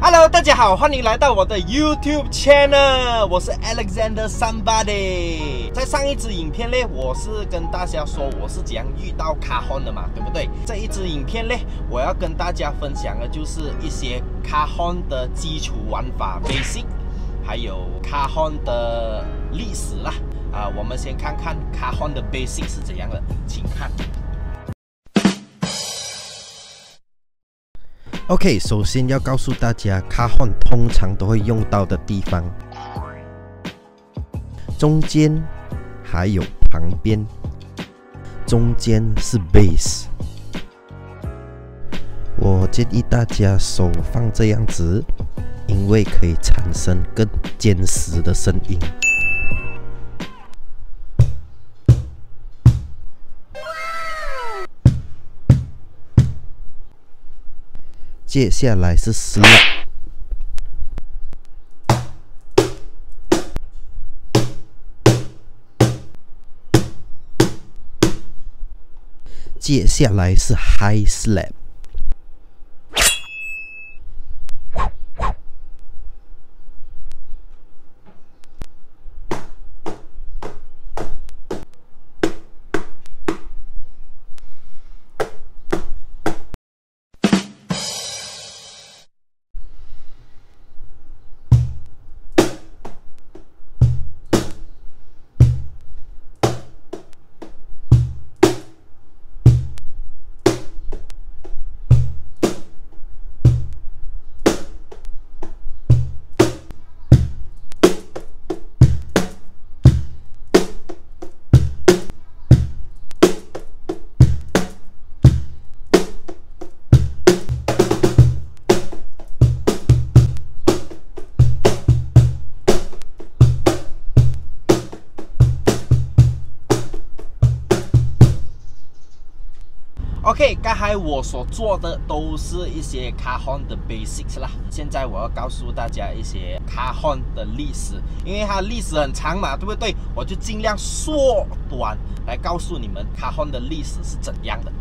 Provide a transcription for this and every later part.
Hello， 大家好，欢迎来到我的 YouTube channel， 我是 Alexander Somebody。在上一支影片呢，我是跟大家说我是怎样遇到卡hon的嘛，对不对？这一支影片呢，我要跟大家分享的就是一些卡hon的基础玩法 basic， 还有卡hon的历史啦。我们先看看卡hon的 basic 是怎样的，请看。 OK， 首先要告诉大家，卡hon通常都会用到的地方，中间还有旁边。中间是 base， 我建议大家手放这样子，因为可以产生更坚实的声音。接下来是 slap， 接下来是 high slap， OK， 刚才我所做的都是一些卡hon的 basics 啦。现在我要告诉大家一些卡hon的历史，因为它历史很长嘛，对不对？我就尽量缩短来告诉你们卡hon的历史是怎样的。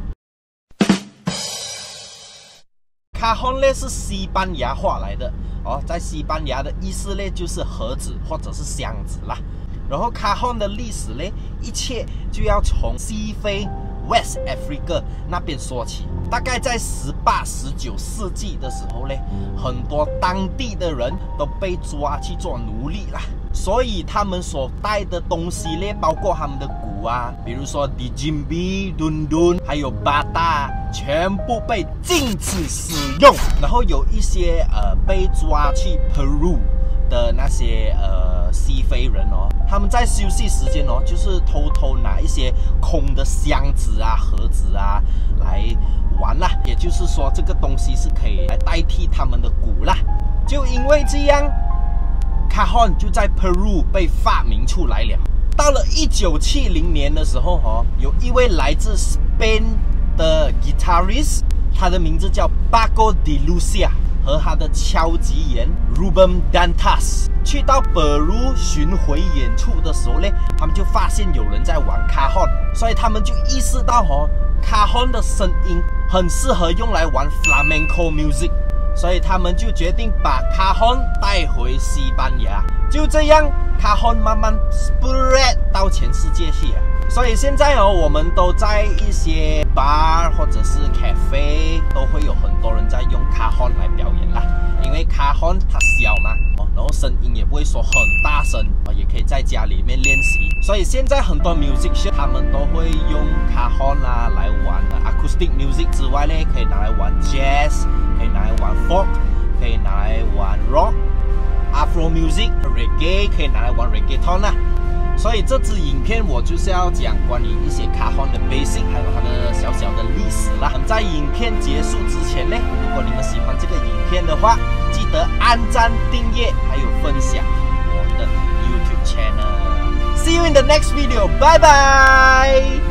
卡hon呢是西班牙话来的哦，在西班牙的意思呢就是盒子或者是箱子啦。然后卡hon的历史呢，一切就要从西非 West Africa 那边说起。大概在18、19世纪的时候呢，很多当地的人都被抓去做奴隶啦，所以他们所带的东西呢，包括他们的鼓啊，比如说 Djembe、Dundun 还有巴达，全部被禁止使用。然后有一些被抓去 Peru 的那些西非人哦，他们在休息时间哦，就是偷偷拿一些空的箱子啊、盒子啊来玩啦。也就是说，这个东西是可以来代替他们的鼓啦。就因为这样，卡hon就在 Peru 被发明出来了。到了1970年的时候哦，有一位来自 Spain 的 guitarist， 他的名字叫 Paco de Lucia，和他的敲击员 Ruben Dantas 去到北路巡回演出的时候呢，他们就发现有人在玩卡hon所以他们就意识到卡hon的声音很适合用来玩 flamenco music， 所以他们就决定把卡hon带回西班牙。就这样，卡hon慢慢 spread 到全世界去了。所以现在我们都在一些 bar 或者是 cafe 都会有很多人在用卡hon来表演啦。因为卡hon它小嘛，然后声音也不会说很大声，也可以在家里面练习。所以现在很多 musician 他们都会用卡hon啊来玩 acoustic music 之外呢，可以拿来玩 jazz， 可以拿来玩 folk， 可以拿来玩 rock、afro music、reggae， 可以拿来玩 reggaeton 啦。所以这支影片我就是要讲关于一些卡hon的 basic， 还有它的小小的历史啦。在影片结束之前呢，如果你们喜欢这个影片的话，记得按赞、订阅还有分享我的 YouTube channel。See you in the next video， 拜拜。